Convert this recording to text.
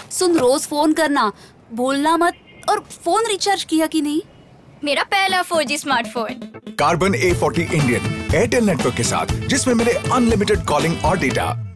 सुन, रोज phone करना, भूलना मत। और फोन रिचार्ज किया कि नहीं? मेरा पहला 4G smartphone Karbonn A40 Indian Airtel network के साथ, जिसमें मिले अनलिमिटेड कॉलिंग और डेटा।